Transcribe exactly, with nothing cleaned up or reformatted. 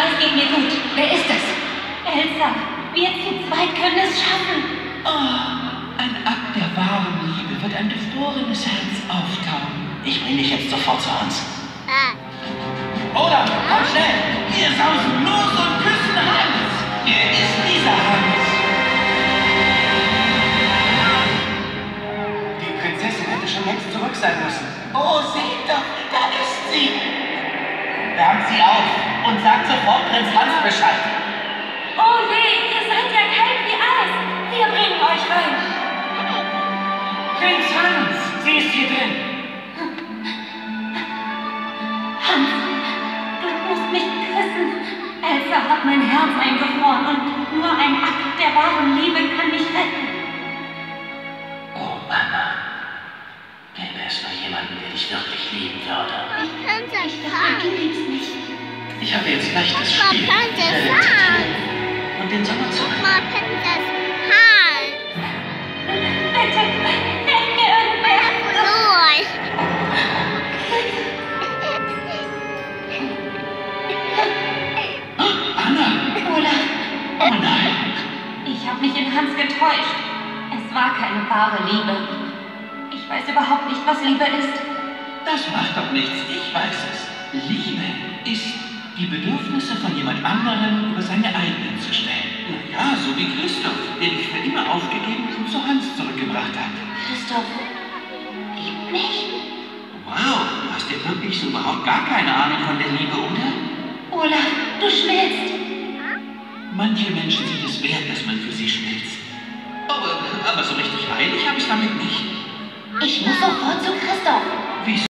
es geht mir gut. Wer ist das? Elsa, wir zu zweit können es schaffen. Oh, ein Akt der wahren Liebe wird ein gefrorenes Herz auftauen. Ich bringe dich jetzt sofort zu Hans. Olaf, komm schnell! Wir sausen los und küssen Hans! Wer ist dieser Hans? Die Prinzessin hätte schon längst zurück sein müssen. Oh, seht doch, da ist sie! Wärmt sie auf und sagt sofort Prinz Hans Bescheid. Oh je, ihr seid ja kalt wie Eis. Wir bringen euch rein. Prinz Hans, sie ist hier drin. Hans, du musst mich küssen. Elsa hat mein Herz eingefroren und nur ein Akt der wahren Liebe kann mich retten. Oh, Anna. Gäbe es nur jemanden, der dich wirklich lieben würde. Ich kann das Ich dachte, du liebst mich. Ich habe jetzt gleich das Spiel. Papa, Ich werde das zitieren und den Sommer zurück. Mal Prinzess Hans. Bitte, hilf mir irgendwer. Los. Anna! Olaf, Oh nein! ich habe mich in Hans getäuscht. Es war keine wahre Liebe. Ich weiß überhaupt nicht, was Liebe ist. Das macht doch nichts, ich weiß es. Liebe ist, die Bedürfnisse von jemand anderem über seine eigenen zu stellen. Na ja, so wie Christoph, der dich für immer aufgegeben und zu Hans zurückgebracht hat. Christoph liebt mich. Wow, du hast ja wirklich so überhaupt gar keine Ahnung von der Liebe, oder? Olaf, du schmilzt. Manche Menschen sind es wert, dass man für sie schmilzt. Aber, aber so richtig eilig habe ich damit nicht. Ich muss sofort zu Christoph. Wieso?